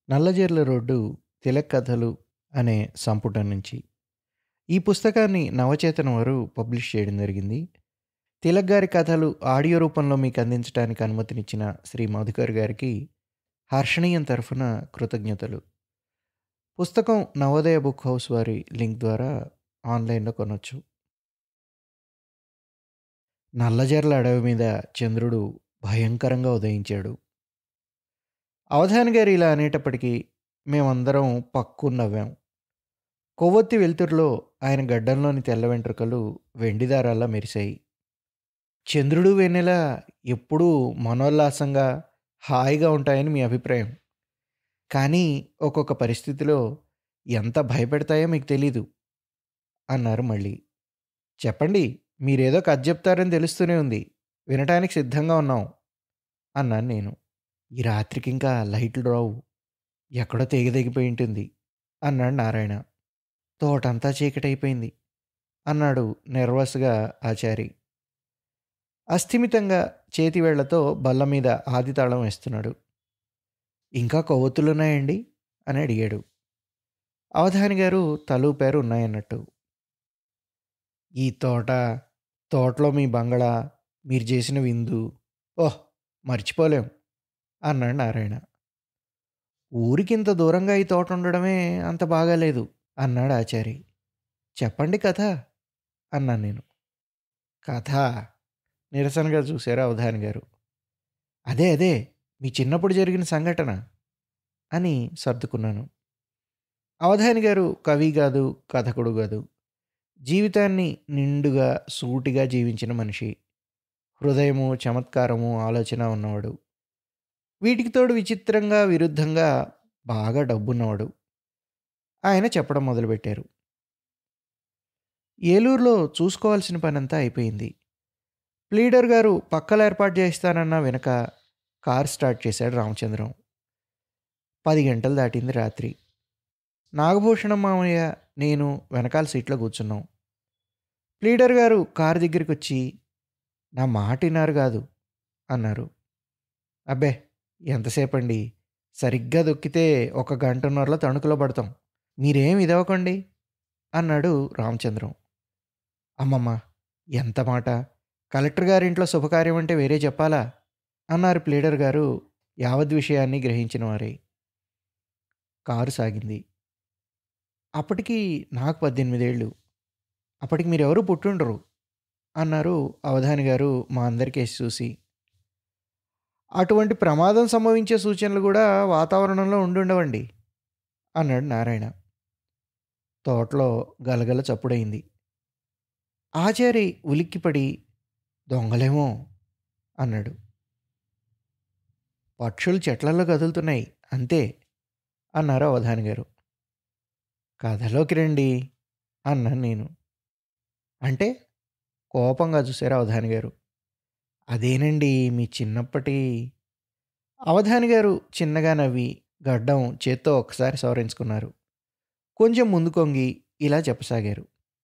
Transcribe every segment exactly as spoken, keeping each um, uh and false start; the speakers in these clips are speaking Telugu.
నల్లజర్ల రోడ్డు తిలక్ కథలు అనే సంపుటం నుంచి. ఈ పుస్తకాన్ని నవచేతనం వారు పబ్లిష్ చేయడం జరిగింది. తిలక్ గారి కథలు ఆడియో రూపంలో మీకు అందించడానికి అనుమతినిచ్చిన శ్రీ మధుకర్ గారికి హర్షణీయం తరఫున కృతజ్ఞతలు. పుస్తకం నవోదయ బుక్ హౌస్ వారి లింక్ ద్వారా ఆన్లైన్లో కొనొచ్చు. నల్లజర్ల అడవి మీద చంద్రుడు భయంకరంగా ఉదయించాడు. అవధాని గారు ఇలా అనేటప్పటికీ మేమందరం పక్కున నవ్వాం. కొవ్వొత్తి వెలుతురులో ఆయన గడ్డంలోని తెల్ల వెంట్రుకలు వెండిదారాల్లా మెరిశాయి. చంద్రుడు వెన్నెల ఎప్పుడూ మనోల్లాసంగా హాయిగా ఉంటాయని మీ అభిప్రాయం, కానీ ఒక్కొక్క పరిస్థితిలో ఎంత భయపెడతాయో మీకు తెలీదు అన్నారు మళ్ళీ. చెప్పండి, మీరేదో కథ చెప్తారని తెలుస్తూనే ఉంది, వినటానికి సిద్ధంగా ఉన్నాం అన్నాను నేను. ఈ రాత్రికి ఇంకా లైట్లు రావు, ఎక్కడో తెగ తెగిపోయి ఉంటుంది అన్నాడు నారాయణ. తోటంతా చీకటైపోయింది అన్నాడు నెర్వస్గా ఆచారి. అస్థిమితంగా చేతివేళ్లతో బల్ల మీద ఆదితాళం వేస్తున్నాడు. ఇంకా కొవ్వొత్తులున్నాయండి అని అడిగాడు. అవధాని గారు తలూపారు ఉన్నాయన్నట్టు. ఈ తోట, తోటలో మీ బంగళా, మీరు చేసిన విందు, ఓహ్ మర్చిపోలేం అన్నాడు నారాయణ. ఊరికింత దూరంగా ఈ తోట ఉండడమే అంత బాగాలేదు అన్నాడు ఆచారి. చెప్పండి కథ అన్నాను నేను. కథ నిరసనగా చూశారు అవధాని గారు. అదే అదే మీ చిన్నప్పుడు జరిగిన సంఘటన అని సర్దుకున్నాను. అవధాని గారు కవి కాదు, కథకుడు కాదు, జీవితాన్ని నిండుగా సూటిగా జీవించిన మనిషి. హృదయము, చమత్కారము, ఆలోచన ఉన్నవాడు. వీటికి తోడు విచిత్రంగా, విరుద్ధంగా బాగా డబ్బున్నవాడు. ఆయన చెప్పడం మొదలుపెట్టారు. ఏలూరులో చూసుకోవాల్సిన పనంతా అయిపోయింది. ప్లీడర్ గారు పక్కల ఏర్పాటు చేస్తానన్న వెనక కార్ స్టార్ట్ చేశాడు రామచంద్రం. పది గంటలు దాటింది రాత్రి. నాగభూషణం మామయ్య, నేను వెనకాల సీట్లో కూర్చున్నాం. ప్లీడర్ గారు కారు దగ్గరికి వచ్చి, నా మాట విన్నారు కాదు అన్నారు. అబ్బే ఎంతసేపండి, సరిగ్గా దొక్కితే ఒక గంటన్నరలో తణుకులో పడతాం, మీరేం ఇదవ్వకండి అన్నాడు రామచంద్రం. అమ్మమ్మ ఎంత మాట, కలెక్టర్ గారింట్లో శుభకార్యం అంటే వేరే చెప్పాలా అన్నారు ప్లీడర్ గారు యావద్ విషయాన్ని గ్రహించిన వారే. కారు సాగింది. అప్పటికి నాకు పద్దెనిమిదేళ్ళు. అప్పటికి మీరెవరూ పుట్టుండరు అన్నారు అవధాని గారు మా అందరికేసి చూసి. అటువంటి ప్రమాదం సంభవించే సూచనలు కూడా వాతావరణంలో ఉండుండవండి అన్నాడు నారాయణ. తోటలో గలగల చప్పుడైంది. ఆచారి ఉలిక్కిపడి, దొంగలేమో అన్నాడు. పక్షులు చెట్లలో కదులుతున్నాయి అంతే అన్నారు అవధాని గారు. కథలోకి రండి అన్నాను నేను. అంటే కోపంగా చూశారు అవధాని గారు. అదేనండి మీ చిన్నప్పటి. అవధాని గారు చిన్నగా నవ్వి గడ్డం చేత్తో ఒకసారి సవరించుకున్నారు. కొంచెం ముందు కొంగి ఇలా చెప్పసాగారు.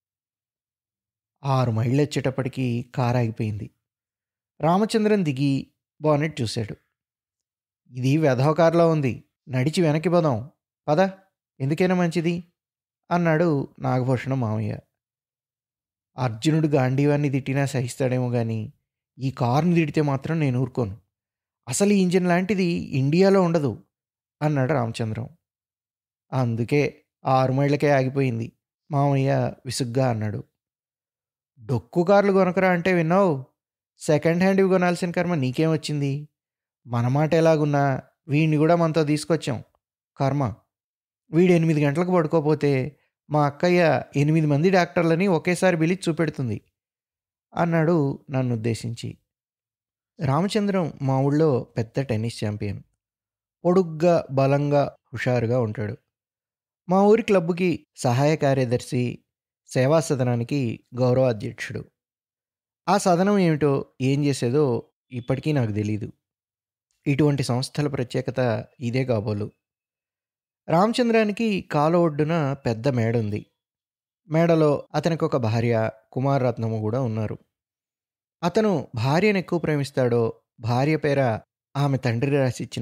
ఆరు మైళ్ళు వచ్చేటప్పటికి కారు ఆగిపోయింది. రామచంద్రన్ దిగి బానెట్ చూశాడు. ఇది వెధవ కారులో ఉంది, నడిచి వెనక్కి పోదాం పద, ఎందుకైనా మంచిది అన్నాడు నాగభూషణం మామయ్య. అర్జునుడు గాంధీవాన్ని తిట్టినా సహిస్తాడేమో కానీ ఈ కారుని తిడితే మాత్రం నేను ఊరుకోను. అసలు ఈ ఇంజిన్ లాంటిది ఇండియాలో ఉండదు అన్నాడు రామచంద్రం. అందుకే ఆరు మైళ్ళకే ఆగిపోయింది మామయ్య విసుగ్గా అన్నాడు. డొక్కు కార్లు కొనకరా అంటే విన్నావు, సెకండ్ హ్యాండ్ ఇవి కొనాల్సిన కర్మ నీకేం వచ్చింది? మన మాట ఎలాగున్నా వీడిని కూడా మనతో తీసుకొచ్చాం. కర్మ, వీడు ఎనిమిది గంటలకు పడుకోపోతే మా అక్కయ్య ఎనిమిది మంది డాక్టర్లని ఒకేసారి పిలిచి చూపెడుతుంది అన్నాడు నన్ను ఉద్దేశించి. రామచంద్రం మా ఊళ్ళో పెద్ద టెన్నిస్ ఛాంపియన్. పొడుగ్గా, బలంగా, హుషారుగా ఉంటాడు. మా ఊరి క్లబ్కి సహాయ కార్యదర్శి, సేవా సదనానికి గౌరవ అధ్యక్షుడు. ఆ సదనం ఏమిటో, ఏం చేసేదో ఇప్పటికీ నాకు తెలీదు. ఇటువంటి సంస్థల ప్రత్యేకత ఇదే కాబోలు. రామచంద్రానికి కాలు ఒడ్డున పెద్ద మేడ ఉంది. మేడలో అతనికి ఒక భార్య, కుమారరత్నము కూడా ఉన్నారు. అతను భార్యను ఎక్కువ ప్రేమిస్తాడో, భార్య పేర ఆమె తండ్రి రాసిచ్చిన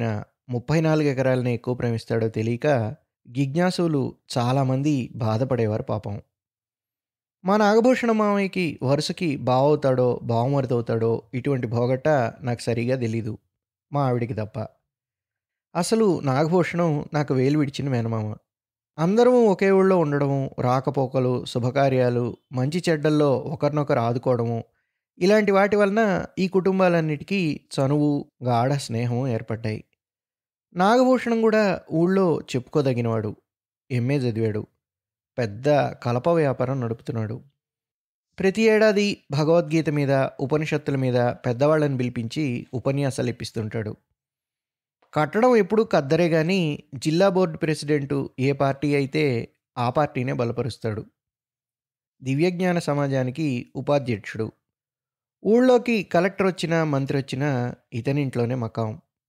ముప్పై నాలుగు ఎకరాలనే ఎక్కువ ప్రేమిస్తాడో తెలియక జిజ్ఞాసులు చాలామంది బాధపడేవారు పాపం. మా నాగభూషణ మామయ్యకి వరుసకి బావవుతాడో, బావమరిదవుతాడో ఇటువంటి భోగట్ట నాకు సరిగ్గా తెలీదు. మా ఆవిడకి తప్ప. అసలు నాగభూషణం నాకు వేలు విడిచిన మేనమామ. అందరము ఒకే ఊళ్ళో ఉండడము, రాకపోకలు, శుభకార్యాలు, మంచి చెడ్డల్లో ఒకరినొకరు ఆదుకోవడము, ఇలాంటి వాటి వలన ఈ కుటుంబాలన్నిటికీ చనువు, గాఢ స్నేహం ఏర్పడ్డాయి. నాగభూషణం కూడా ఊళ్ళో చెప్పుకోదగినవాడు. ఎంఏ చదివాడు. పెద్ద కలప వ్యాపారం నడుపుతున్నాడు. ప్రతి ఏడాది భగవద్గీత మీద, ఉపనిషత్తుల మీద పెద్దవాళ్ళని పిలిపించి ఉపన్యాసాలు ఇప్పిస్తుంటాడు. కట్టడం ఎప్పుడూ కద్దరే గాని జిల్లా బోర్డు ప్రెసిడెంటు ఏ పార్టీ అయితే ఆ పార్టీనే బలపరుస్తాడు. దివ్యజ్ఞాన సమాజానికి ఉపాధ్యక్షుడు. ఊళ్ళోకి కలెక్టర్ వచ్చినా, మంత్రి వచ్చినా ఇతనింట్లోనే మకాం.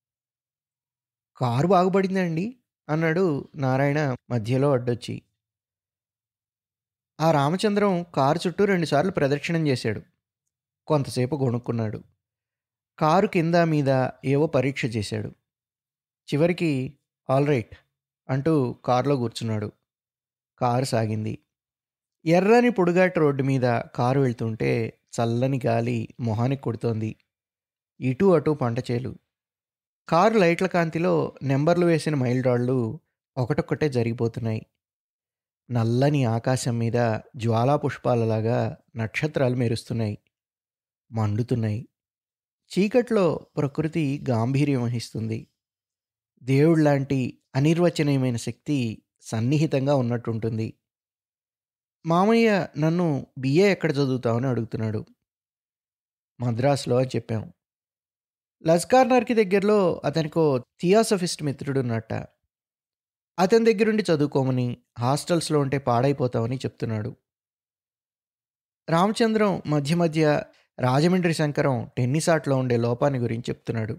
కారు బాగుపడిందండి అన్నాడు నారాయణ మధ్యలో అడ్డొచ్చి. ఆ రామచంద్రం కారు చుట్టూ రెండుసార్లు ప్రదక్షిణం చేశాడు. కొంతసేపు గొణుక్కున్నాడు. కారు కింద మీద ఏవో పరీక్ష చేశాడు. చివరికి ఆల్ రైట్ అంటూ కారులో కూర్చున్నాడు. కారు సాగింది. ఎర్రని పొడుగాటి రోడ్డు మీద కారు వెళ్తుంటే చల్లని గాలి మొహానికి కొడుతోంది. ఇటు అటు పంటచేలు. కారు లైట్ల కాంతిలో నెంబర్లు వేసిన మైలురాళ్ళు ఒకటొక్కటే జరిగిపోతున్నాయి. నల్లని ఆకాశం మీద జ్వాలా పుష్పాలలాగా నక్షత్రాలు మెరుస్తున్నాయి, మండుతున్నాయి. చీకట్లో ప్రకృతి గాంభీర్యం వహిస్తుంది. దేవుళ్లాంటి అనిర్వచనీయమైన శక్తి సన్నిహితంగా ఉన్నట్టుంటుంది. మామయ్య నన్ను బిఏ ఎక్కడ చదువుతావని అడుగుతున్నాడు. మద్రాసులో అని చెప్పాం. లస్కార్నర్కి దగ్గరలో అతనికో థియాసఫిస్ట్ మిత్రుడున్నట్ట. అతని దగ్గరుండి చదువుకోమని, హాస్టల్స్లో ఉంటే పాడైపోతామని చెప్తున్నాడు. రామచంద్రం మధ్య మధ్య రాజమండ్రి శంకరం టెన్నిస్ ఆటలో ఉండే లోపాన్ని గురించి చెప్తున్నాడు.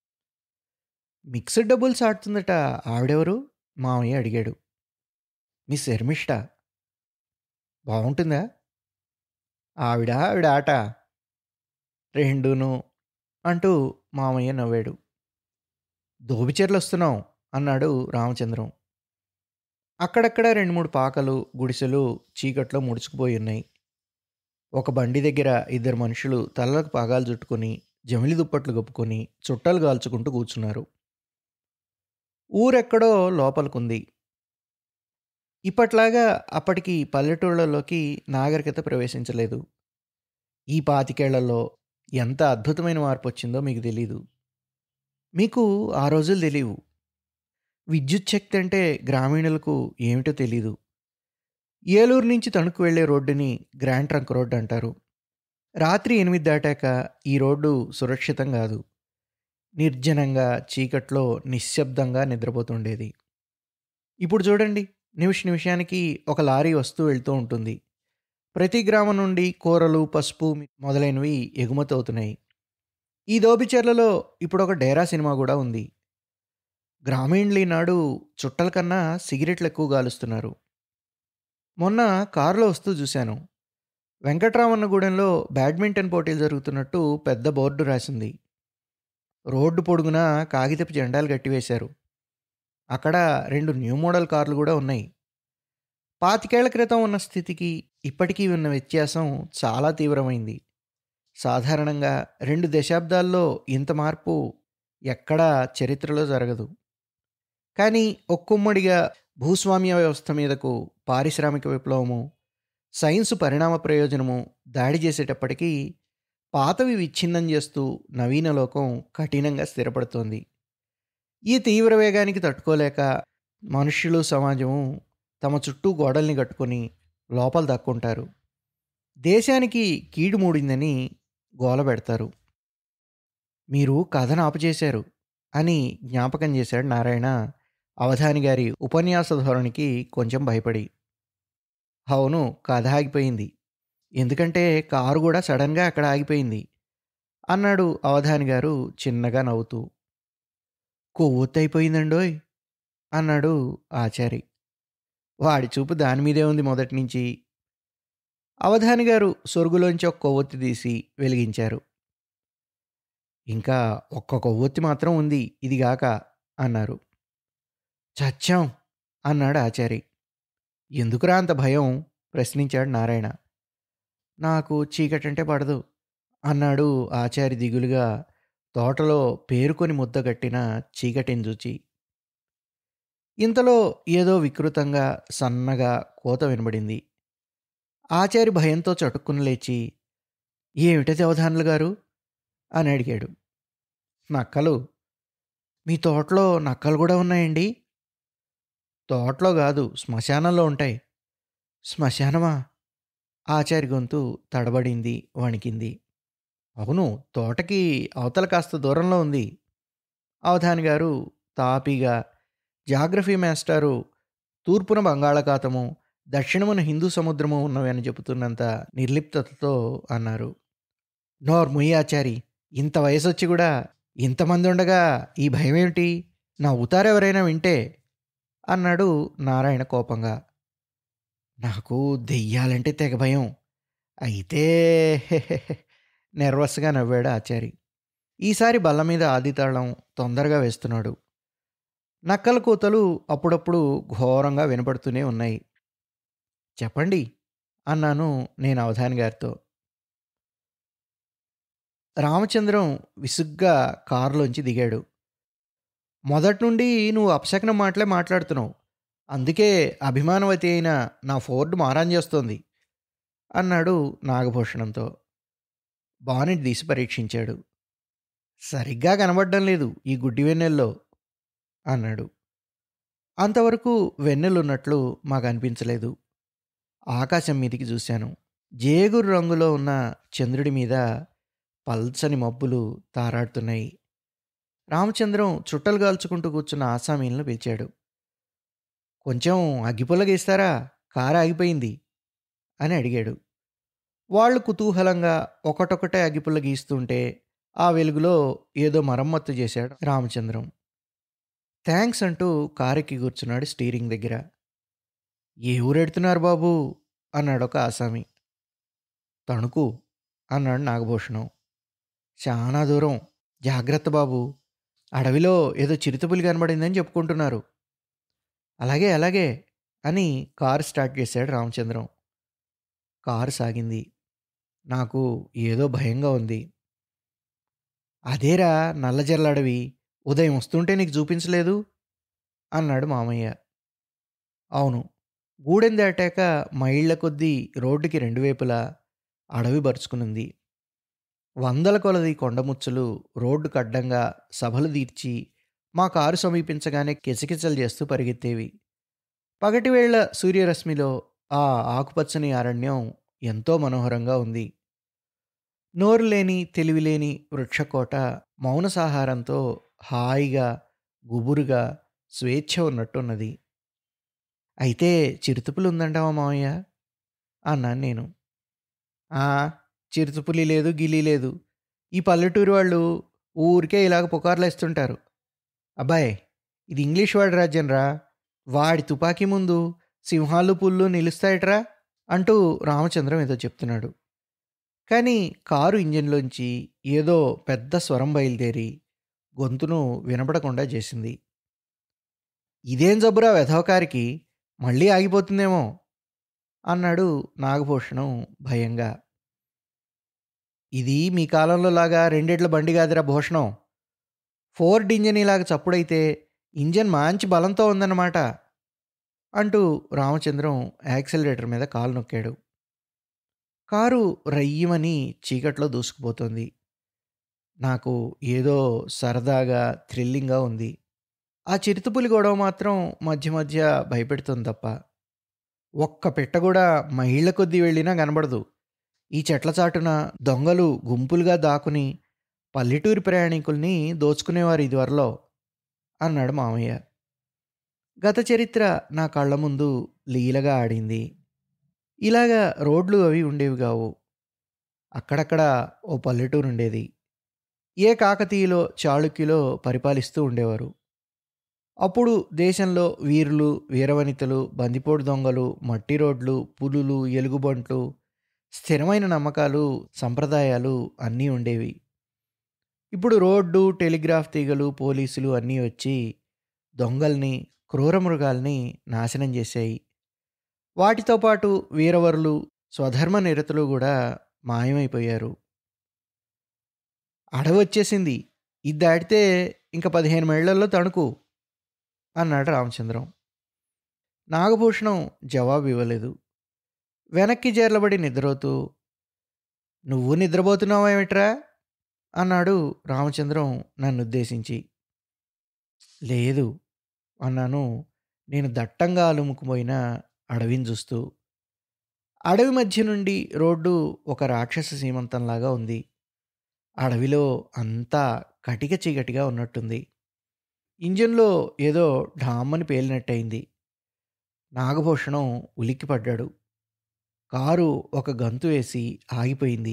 మిక్స్డ్ డబుల్స్ ఆడుతుందట ఆవిడెవరు? మామయ్య అడిగాడు. మిస్ శర్మిష్ఠ. బాగుంటుందా? ఆవిడ ఆవిడ ఆట రెండును అంటూ మామయ్య నవ్వాడు. దోబిచెర్లు వస్తున్నాం అన్నాడు రామచంద్రం. అక్కడక్కడ రెండు మూడు పాకలు, గుడిసెలు చీకట్లో ముడుచుకుపోయి ఉన్నాయి. ఒక బండి దగ్గర ఇద్దరు మనుషులు తలలకు పాగాలు చుట్టుకొని, జమిలి దుప్పట్లు కప్పుకొని, చుట్టాలు కాల్చుకుంటూ కూర్చున్నారు. ఊరెక్కడో లోపలికుంది. ఇప్పట్లాగా అప్పటికి పల్లెటూళ్ళలోకి నాగరికత ప్రవేశించలేదు. ఈ పాతికేళ్లలో ఎంత అద్భుతమైన మార్పు వచ్చిందో మీకు తెలీదు. మీకు ఆ రోజులు తెలియవు. విద్యుత్ శక్తి అంటే గ్రామీణులకు ఏమిటో తెలీదు. ఏలూరు నుంచి తణుకు వెళ్లే రోడ్డుని గ్రాండ్ ట్రంక్ రోడ్డు అంటారు. రాత్రి ఎనిమిది దాటాక ఈ రోడ్డు సురక్షితం కాదు. నిర్జనంగా చీకట్లో నిశ్శబ్దంగా నిద్రపోతుండేది. ఇప్పుడు చూడండి, నిమిష నిమిషానికి ఒక లారీ వస్తూ వెళ్తూ ఉంటుంది. ప్రతి గ్రామం నుండి కూరలు, పసుపు మొదలైనవి ఎగుమతి అవుతున్నాయి. ఈ దోబిచెర్లలో ఇప్పుడు ఒక డేరా సినిమా కూడా ఉంది. గ్రామీణులు ఈనాడు చుట్టల కన్నా సిగరెట్లు ఎక్కువ గాలుస్తున్నారు. మొన్న కారులో వస్తూ చూశాను. వెంకట్రామన్నగూడెంలో బ్యాడ్మింటన్ పోటీలు జరుగుతున్నట్టు పెద్ద బోర్డు రాసింది. రోడ్డు పొడుగునా కాగితపు జెండాలు కట్టివేశారు. అక్కడ రెండు న్యూ మోడల్ కార్లు కూడా ఉన్నాయి. పాతికేళ్ల క్రితం ఉన్న స్థితికి ఇప్పటికీ ఉన్న వ్యత్యాసం చాలా తీవ్రమైంది. సాధారణంగా రెండు దశాబ్దాల్లో ఇంత మార్పు ఎక్కడా చరిత్రలో జరగదు. కానీ ఒక్కొమ్మడిగా భూస్వామ్య వ్యవస్థ మీదకు పారిశ్రామిక విప్లవము, సైన్సు పరిణామ ప్రయోజనము దాడి చేసేటప్పటికీ పాతవి విచ్ఛిన్నం చేస్తూ నవీన లోకం కఠినంగా స్థిరపడుతోంది. ఈ తీవ్ర వేగానికి తట్టుకోలేక మనుష్యులు, సమాజము తమ చుట్టూ గోడల్ని కట్టుకొని లోపల దక్కుంటారు. దేశానికి కీడు మూడిందని గోల పెడతారు. మీరు కథను ఆపుచేశారు అని జ్ఞాపకం చేశాడు నారాయణ అవధాని గారి ఉపన్యాస ధోరణికి కొంచెం భయపడి. అవును, కథ ఆగిపోయింది. ఎందుకంటే కారు కూడా సడన్గా అక్కడ ఆగిపోయింది అన్నాడు అవధాని గారు చిన్నగా నవ్వుతూ. కొవ్వొత్తైపోయిందండోయ్ అన్నాడు ఆచారి. వాడి చూపు దాని మీదే ఉంది మొదటి నుంచి. అవధాని గారు సొరుగులోంచి ఒక కొవ్వొత్తి తీసి వెలిగించారు. ఇంకా ఒక్క కొవ్వొత్తి మాత్రం ఉంది ఇదిగాక అన్నారు. చచ్చాం అన్నాడు ఆచారి. ఎందుకురా అంత భయం ప్రశ్నించాడు నారాయణ. నాకు చీకటంటే పడదు అన్నాడు ఆచారి దిగులుగా తోటలో పేరుకొని ముద్దగట్టిన చీకటిని చూచి. ఇంతలో ఏదో వికృతంగా సన్నగా కోత వినబడింది. ఆచారి భయంతో చటుక్కున లేచి, ఏమిటది అవధానులు గారు అని అడిగాడు. నక్కలు. మీ తోటలో నక్కలు కూడా ఉన్నాయండి? తోటలో కాదు, శ్మశానంలో ఉంటాయి. శ్మశానమా? ఆచారి గొంతు తడబడింది, వణికింది. అవును, తోటకి అవతల కాస్త దూరంలో ఉంది. అవధాని గారు తాపీగా, జాగ్రఫీ మాస్టారు తూర్పున బంగాళాఖాతము, దక్షిణమున హిందూ సముద్రము ఉన్నవని చెబుతున్నంత నిర్లిప్తతతో అన్నారు. నోర్ముయ్ ఆచారి, ఇంత వయసొచ్చి కూడా ఇంతమంది ఉండగా ఈ భయం ఏమిటి? నవ్వుతారెవరైనా వింటే అన్నాడు నారాయణ కోపంగా. నాకు దెయ్యాలంటే తెగ భయం. అయితే నెర్వస్గా నవ్వాడు ఆచారి. ఈసారి బల్ల మీద ఆదితాళం తొందరగా వేస్తున్నాడు. నక్కల కూతలు అప్పుడప్పుడు ఘోరంగా వినపడుతూనే ఉన్నాయి. చెప్పండి అన్నాను నేను అవధాని గారితో. రామచంద్రం విసుగ్గా కారులోంచి దిగాడు. మొదటి నుండి నువ్వు అపశకనం మాటలే మాట్లాడుతున్నావు. అందుకే అభిమానవతి అయిన నా ఫోర్డ్ మారాన్ చేస్తోంది అన్నాడు నాగభూషణంతో. బానెట్ తీసి పరీక్షించాడు. సరిగ్గా కనబడడం లేదు ఈ గుడ్డి వెన్నెల్లో అన్నాడు. అంతవరకు వెన్నెలున్నట్లు మాకు అనిపించలేదు. ఆకాశం మీదికి చూశాను. జేగురు రంగులో ఉన్న చంద్రుడి మీద పల్చని మబ్బులు తారాడుతున్నాయి. రామచంద్రం చుట్టలు కాల్చుకుంటూ కూర్చున్న ఆసామీలను పిలిచాడు. కొంచెం అగ్గిపుల్ల గీస్తారా, కారు ఆగిపోయింది అని అడిగాడు. వాళ్ళు కుతూహలంగా ఒకటొకటే అగ్గిపుల్ల గీస్తుంటే ఆ వెలుగులో ఏదో మరమ్మత్తు చేశాడు రామచంద్రం. థ్యాంక్స్ అంటూ కారెక్కి కూర్చున్నాడు స్టీరింగ్ దగ్గర. ఏ ఊరెడుతున్నారు బాబు అన్నాడు ఒక ఆసామి. తణుకు అన్నాడు నాగభూషణం. చాలా దూరం, జాగ్రత్త బాబు, అడవిలో ఏదో చిరుతపులి కనబడిందని చెప్పుకుంటున్నారు. అలాగే అలాగే అని కారు స్టార్ట్ చేశాడు రామచంద్రం. కారు సాగింది. నాకు ఏదో భయంగా ఉంది. అదేరా నల్లజర్ల అడవి, ఉదయం వస్తుంటే నీకు చూపించలేదు అన్నాడు మామయ్య. అవును, గూడెం దాటాక మైళ్ళ కొద్దీ రోడ్డుకి రెండు వైపులా అడవి బరుచుకునుంది. వందల కొలది కొండముచ్చులు రోడ్డుకు అడ్డంగా సభలు తీర్చి మా కారు సమీపించగానే కిచకిచలు చేస్తూ పరిగెత్తేవి. పగటివేళ్ల సూర్యరశ్మిలో ఆ ఆకుపచ్చని అరణ్యం ఎంతో మనోహరంగా ఉంది. నోరు లేని తెలివిలేని వృక్షకోట మౌనసాహారంతో హాయిగా గుబురుగా స్వేచ్ఛ ఉన్నట్టున్నది. అయితే చిరుతపులి ఉందంటావా మావయ్య అన్నాను నేను. ఆ చిరుతపులి లేదు, గిలి లేదు. ఈ పల్లెటూరు వాళ్ళు ఊరికే ఇలాగ పుకార్లేస్తుంటారు. అబ్బాయ్, ఇది ఇంగ్లీష్ వాడి రాజ్యం రా, వాడి తుపాకీ ముందు సింహాలు పుల్లు నిలుస్తాయట్రా అంటూ రామచంద్రం ఏదో చెప్తున్నాడు. కానీ కారు ఇంజిన్లోంచి ఏదో పెద్ద స్వరం బయలుదేరి గొంతును వినపడకుండా చేసింది. ఇదేం జబ్బురా వెధవకారికి, మళ్ళీ ఆగిపోతుందేమో అన్నాడు నాగభూషణం భయంగా. ఇది మీ కాలంలో లాగా రెండేళ్ల బండి కాదురా భూషణం. ఫోర్డ్ ఇంజన్ ఇలాగ చప్పుడైతే ఇంజన్ మంచి బలంతో ఉందన్నమాట అంటూ రామచంద్రం యాక్సిలరేటర్ మీద కాలు నొక్కాడు. కారు రయ్యమని చీకట్లో దూసుకుపోతుంది. నాకు ఏదో సరదాగా థ్రిల్లింగ్గా ఉంది. ఆ చిరుతపులి గొడవ మాత్రం మధ్య మధ్య భయపెడుతుంది తప్ప ఒక్క పెట్ట కూడా మైళ్ళ కొద్దీ వెళ్ళినా కనబడదు. ఈ చెట్ల చాటున దొంగలు గుంపులుగా దాక్కుని పల్లెటూరి ప్రయాణికుల్ని దోచుకునేవారు ఇదివరలో అన్నాడు మామయ్య. గత చరిత్ర నా కళ్ళ ముందు లీలగా ఆడింది. ఇలాగా రోడ్లు అవి ఉండేవి కావు. అక్కడక్కడ ఓ పల్లెటూరు ఉండేది. ఏ కాకతీయులో చాళుక్యులో పరిపాలిస్తూ ఉండేవారు. అప్పుడు దేశంలో వీరులు, వీరవనితలు, బందిపోటు దొంగలు, మట్టి రోడ్లు, పులులు, ఎలుగుబంట్లు, స్థిరమైన నమ్మకాలు, సంప్రదాయాలు అన్నీ ఉండేవి. ఇప్పుడు రోడ్డు, టెలిగ్రాఫ్ తీగలు, పోలీసులు అన్నీ వచ్చి దొంగల్ని, క్రూర మృగాల్ని నాశనం చేశాయి. వాటితో పాటు వీరవరులు, స్వధర్మ నిరతులు కూడా మాయమైపోయారు. అడవొచ్చేసింది. ఇది దాటితే ఇంక పదిహేను మైళ్ళల్లో తణుకు అన్నాడు రామచంద్రం. నాగభూషణం జవాబు ఇవ్వలేదు. వెనక్కి జేర్లబడి నిద్రపోతూ, నువ్వు నిద్రపోతున్నావేమిట్రా అన్నాడు రామచంద్రం నన్నుద్దేశించి. లేదు అన్నాను నేను దట్టంగా అలుముకుపోయిన అడవిని చూస్తూ. అడవి మధ్య నుండి రోడ్డు ఒక రాక్షస సీమంతంలాగా ఉంది. అడవిలో అంతా కటిక చీకటిగా ఉన్నట్టుంది. ఇంజన్లో ఏదో ఢామ్మని పేలినట్టయింది. నాగభూషణం ఉలిక్కిపడ్డాడు. కారు ఒక గంతు వేసి ఆగిపోయింది.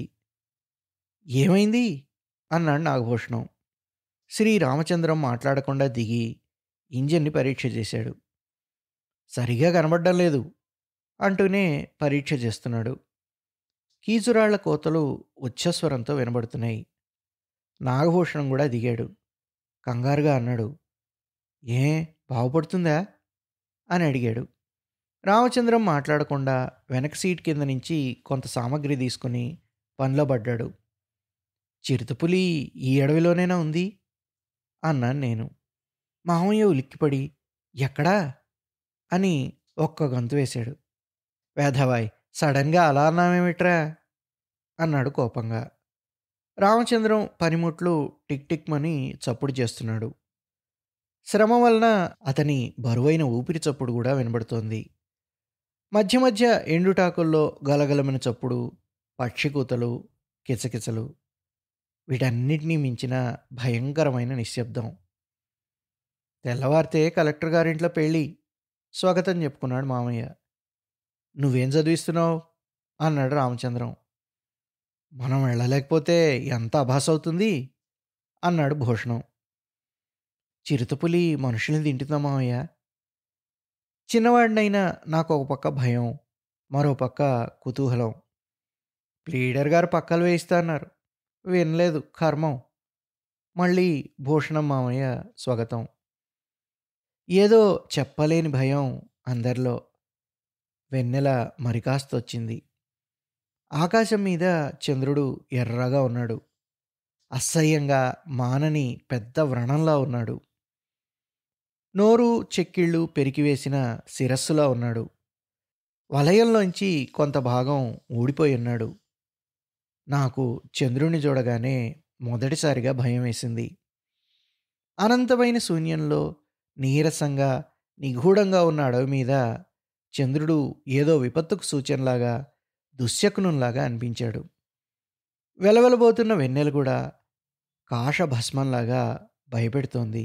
ఏమైంది అన్నాడు నాగభూషణం. శ్రీ రామచంద్రం మాట్లాడకుండా దిగి ఇంజన్ని పరీక్ష చేశాడు. సరిగా కనబడ్డం లేదు అంటూనే పరీక్ష చేస్తున్నాడు. కీచురాళ్ల కోతలు ఉచ్చస్వరంతో వినబడుతున్నాయి. నాగభూషణం కూడా దిగాడు. కంగారుగా అన్నాడు, ఏ బాగుపడుతుందా అని అడిగాడు. రామచంద్రం మాట్లాడకుండా వెనక సీట్ కింద నుంచి కొంత సామగ్రి తీసుకుని పనిలో పడ్డాడు. చిరుతపులి ఈ అడవిలోనైనా ఉంది అన్నాను నేను. మామయ్య ఉలిక్కిపడి, ఎక్కడా అని ఒక్క గంతు వేశాడు. వేధవాయ్, సడన్గా అలా అన్నామేమిట్రా అన్నాడు కోపంగా. రామచంద్రం పనిముట్లు టిక్ టిక్ మని చప్పుడు చేస్తున్నాడు. శ్రమ వలన అతని బరువైన ఊపిరి చప్పుడు కూడా వినబడుతోంది. మధ్య మధ్య ఎండుటాకుల్లో గలగలమైన చప్పుడు, పక్షి కూతలు, కిచకిచలు, వీటన్నిటినీ మించిన భయంకరమైన నిశ్శబ్దం. తెల్లవారితే కలెక్టర్ గారింట్లో పెళ్ళి స్వాగతం చెప్పుకున్నాడు మామయ్య. నువ్వేం చదివిస్తున్నావు అన్నాడు రామచంద్రం. మనం వెళ్ళలేకపోతే ఎంత అభాస అవుతుంది అన్నాడు భూషణం. చిరుతపులి మనుషుల్ని తింటుందా మామయ్య? చిన్నవాడినైనా నాకు ఒక పక్క భయం, మరో పక్క కుతూహలం. ప్లీడర్ గారు పక్కలు వేయిస్తా అన్నారు, వినలేదు కర్మం. మళ్ళీ భూషణం మామయ్య స్వాగతం. ఏదో చెప్పలేని భయం అందరిలో. వెన్నెల మరికాస్త వచ్చింది. ఆకాశం మీద చంద్రుడు ఎర్రగా ఉన్నాడు. అసహ్యంగా మానని పెద్ద వ్రణంలా ఉన్నాడు. నోరు చెక్కిళ్ళు పెరికివేసిన శిరస్సులా ఉన్నాడు. వలయంలోంచి కొంత భాగం ఊడిపోయి ఉన్నాడు. నాకు చంద్రుని చూడగానే మొదటిసారిగా భయం వేసింది. అనంతమైన శూన్యంలో నీరసంగా నిగూఢంగా ఉన్న అడవి మీద చంద్రుడు ఏదో విపత్తుకు సూచనలాగా, దుశ్శకునులాగా అనిపించాడు. వెలవెలబోతున్న వెన్నెల కూడా కాషభస్మంలాగా భయపెడుతోంది.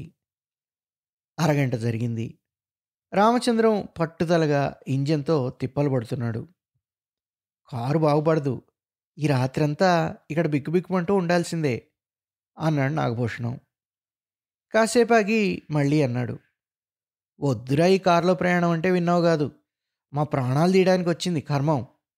అరగంట జరిగింది. రామచంద్రం పట్టుదలగా ఇంజన్తో తిప్పలు పడుతున్నాడు. కారు బాగుపడదు, ఈ రాత్రంతా ఇక్కడ బిక్కుబిక్కుమంటూ ఉండాల్సిందే అన్నాడు నాగభూషణం. కాసేపాగి మళ్ళీ అన్నాడు, వద్దురా ఈ కారులో ప్రయాణం అంటే విన్నావు కాదు, మా ప్రాణాలు తీయడానికి వచ్చింది కర్మం.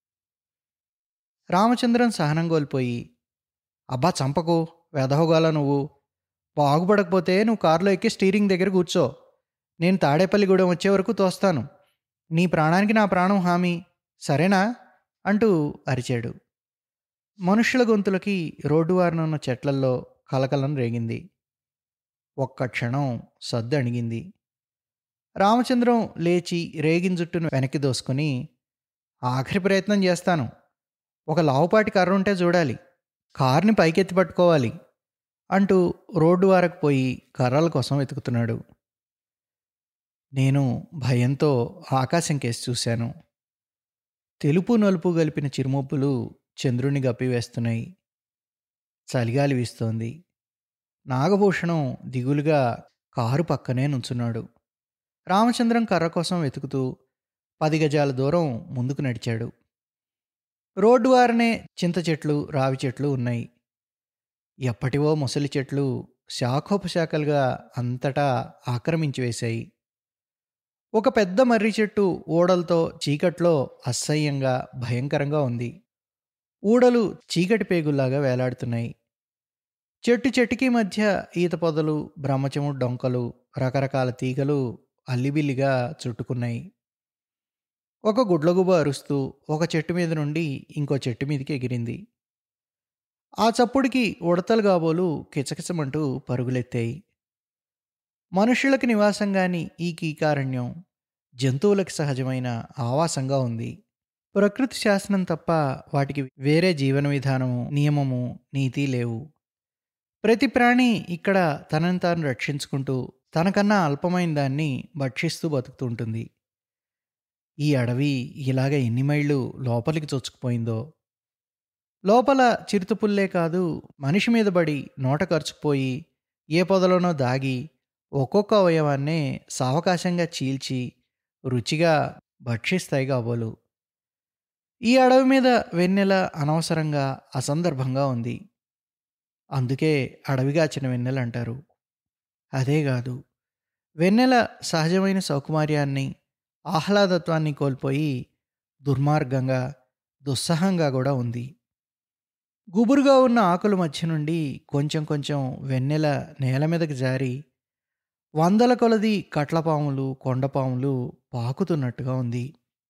రామచంద్రం సహనం కోల్పోయి, అబ్బా చంపకు వెధవగాల, నువ్వు బాగుపడకపోతే నువ్వు కారులో ఎక్కి స్టీరింగ్ దగ్గర కూర్చో, నేను తాడేపల్లిగూడెం వచ్చే వరకు తోస్తాను, నీ ప్రాణానికి నా ప్రాణం హామీ, సరేనా అంటూ అరిచాడు. మనుష్యుల గొంతులకి రోడ్డు వారిన ఉన్న చెట్లల్లో కలకలం రేగింది. ఒక్క క్షణం సద్దు అణిగింది. రామచంద్రం లేచి రేగిన జుట్టును వెనక్కి దోసుకొని, ఆఖరి ప్రయత్నం చేస్తాను, ఒక లావుపాటి కర్ర ఉంటే చూడాలి, కార్ని పైకెత్తి పట్టుకోవాలి అంటూ రోడ్డు వారకు పోయి కర్రల కోసం వెతుకుతున్నాడు. నేను భయంతో ఆకాశం కేసి చూశాను. తెలుపు నలుపు గలిపిన చిరుమొప్పులు చంద్రుని గప్పివేస్తున్నాయి. చలిగాలి వీస్తోంది. నాగభూషణం దిగులుగా కారు పక్కనే నుంచున్నాడు. రామచంద్రం కర్ర కోసం వెతుకుతూ పది గజాల దూరం ముందుకు నడిచాడు. రోడ్డు వారనే చింత చెట్లు, రావి చెట్లు ఉన్నాయి. ఎప్పటివో ముసలి చెట్లు శాఖోపశాఖలుగా అంతటా ఆక్రమించి వేశాయి. ఒక పెద్ద మర్రి చెట్టు ఊడలతో చీకట్లో అసహ్యంగా భయంకరంగా ఉంది. ఊడలు చీకటి పేగుల్లాగా వేలాడుతున్నాయి. చెట్టు చెట్టుకి మధ్య ఈత పొదలు, బ్రహ్మచము డొంకలు రకరకాల తీగలు అల్లిబిల్లిగా చుట్టుకున్నాయి. ఒక గుడ్లగూబ అరుస్తూ ఒక చెట్టు మీద నుండి ఇంకో చెట్టు మీదకి ఎగిరింది. ఆ చప్పుడుకి ఉడతలు గాబోలు కిచకిచమంటూ పరుగులెత్తాయి. మనుష్యులకి నివాసంగాని ఈ కీకారణ్యం జంతువులకి సహజమైన ఆవాసంగా ఉంది. ప్రకృతి శాసనం తప్ప వాటికి వేరే జీవన విధానము, నియమము, నీతి లేవు. ప్రతి ప్రాణి ఇక్కడ తనని తాను రక్షించుకుంటూ తనకన్నా అల్పమైన దాన్ని భక్షిస్తూ బతుకుతూ ఉంటుంది. ఈ అడవి ఇలాగ ఎన్ని మైళ్ళు లోపలికి చొచ్చుకుపోయిందో. లోపల చిరుతపుల్లే కాదు, మనిషి మీద పడి నోట కరుచుకుపోయి ఏ పొదలోనో దాగి ఒక్కొక్క అవయవాన్నే సావకాశంగా చీల్చి రుచిగా భక్షిస్తాయి కాబోలు. ఈ అడవి మీద వెన్నెల అనవసరంగా అసందర్భంగా ఉంది. అందుకే అడవిగాచిన వెన్నెల అంటారు. అదే కాదు, వెన్నెల సహజమైన సౌకుమార్యాన్ని, ఆహ్లాదత్వాన్ని కోల్పోయి దుర్మార్గంగా, దుస్సహంగా కూడా ఉంది. గుబురుగా ఉన్న ఆకుల మధ్య నుండి కొంచెం కొంచెం వెన్నెల నేల మీదకి జారి వందల కొలది కట్లపాములు, కొండపాములు పాకుతున్నట్టుగా ఉంది.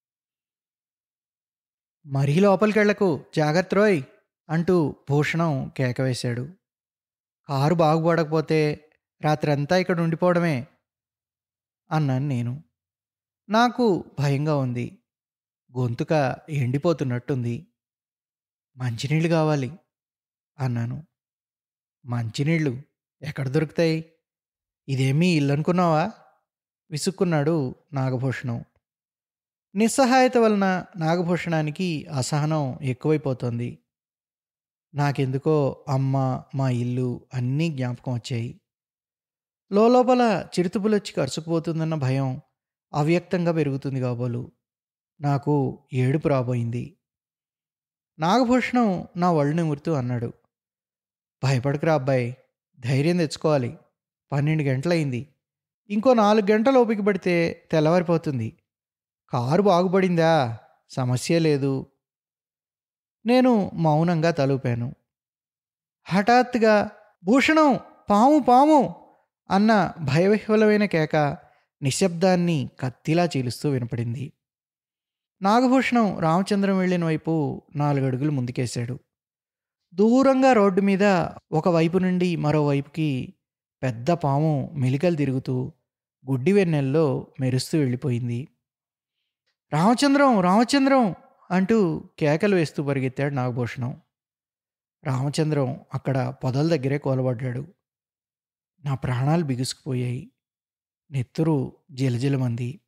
మరీ లోపలికెళ్లకు, జాగ్రత్రోయ్ అంటూ భూషణం కేకవేశాడు. కారు బాగుపడకపోతే రాత్రంతా ఇక్కడ ఉండిపోవడమే అన్నాను నేను. నాకు భయంగా ఉంది. గొంతుక ఎండిపోతున్నట్టుంది. మంచినీళ్ళు కావాలి అన్నాను. మంచినీళ్ళు ఎక్కడ దొరుకుతాయి? ఇదేమీ ఇల్లు అనుకున్నావా? విసుక్కున్నాడు నాగభూషణం. నిస్సహాయత వలన నాగభూషణానికి అసహనం ఎక్కువైపోతుంది. నాకెందుకో అమ్మ, మా ఇల్లు అన్నీ జ్ఞాపకం వచ్చాయి. లోపల చిరుతపులొచ్చి కరుచుకుపోతుందన్న భయం అవ్యక్తంగా పెరుగుతుంది కాబోలు. నాకు ఏడుపు రాబోయింది. నాగభూషణం నా ఒళ్ళు నిమురుతూ అన్నాడు, భయపడకురా అబ్బాయి, ధైర్యం తెచ్చుకోవాలి. పన్నెండు గంటలయింది. ఇంకో నాలుగు గంటలు ఓపిక పడితే తెల్లవారిపోతుంది. కారు బాగుపడిందా? సమస్య లేదు. నేను మౌనంగా తలూపాను. హఠాత్తుగా భూషణం, పాము పాము అన్న భయవిహ్వలమైన కేక నిశ్శబ్దాన్ని కత్తిలా చీలుస్తూ వినపడింది. నాగభూషణం రామచంద్రం వెళ్ళిన వైపు నాలుగడుగులు ముందుకేశాడు. దూరంగా రోడ్డు మీద ఒకవైపు నుండి మరోవైపుకి పెద్ద పాము మెలికలు తిరుగుతూ గుడ్డి వెన్నెల్లో మెరుస్తూ వెళ్ళిపోయింది. రామచంద్రం, రామచంద్రం అంటూ కేకలు వేస్తూ పరిగెత్తాడు నాగభూషణం. రామచంద్రం అక్కడ పొదల దగ్గరే కూలబడ్డాడు. నా ప్రాణాలు బిగుసుకుపోయాయి. నెత్తురు జిలజిలమంది.